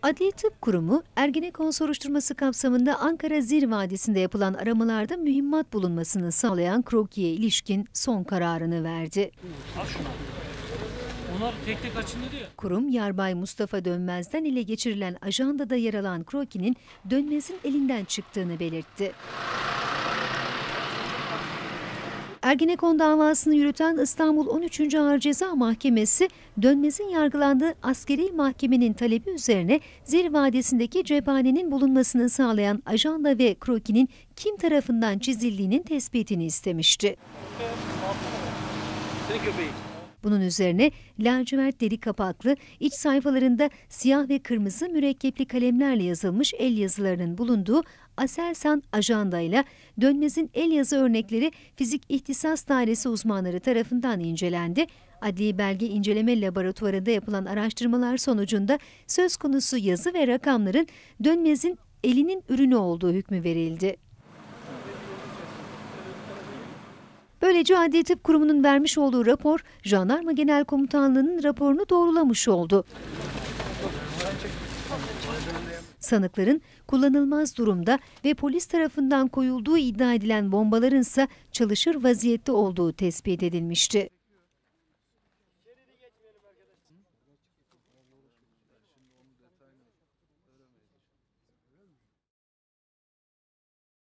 Adli Tıp Kurumu, Ergenekon soruşturması kapsamında Ankara Zir Vadisi'nde yapılan aramalarda mühimmat bulunmasını sağlayan krokiye ilişkin son kararını verdi. Al şunu. Onlar tek tek açın dedi ya. Kurum, Yarbay Mustafa Dönmez'den ele geçirilen ajandada yer alan krokinin Dönmez'in elinden çıktığını belirtti. Ergenekon davasını yürüten İstanbul 13. Ağır Ceza Mahkemesi, Dönmez'in yargılandığı askeri mahkemenin talebi üzerine Zir Vadisi'ndeki cephanenin bulunmasını sağlayan ajanda ve krokinin kim tarafından çizildiğinin tespitini istemişti. Bunun üzerine lacivert deri kapaklı, iç sayfalarında siyah ve kırmızı mürekkepli kalemlerle yazılmış el yazılarının bulunduğu Aselsan ajandayla Dönmez'in el yazı örnekleri Fizik İhtisas Dairesi uzmanları tarafından incelendi. Adli Belge İnceleme Laboratuvarı'nda yapılan araştırmalar sonucunda söz konusu yazı ve rakamların Dönmez'in elinin ürünü olduğu hükmü verildi. Böylece Adli Tıp Kurumu'nun vermiş olduğu rapor, Jandarma Genel Komutanlığı'nın raporunu doğrulamış oldu. Sanıkların kullanılmaz durumda ve polis tarafından koyulduğu iddia edilen bombaların ise çalışır vaziyette olduğu tespit edilmişti.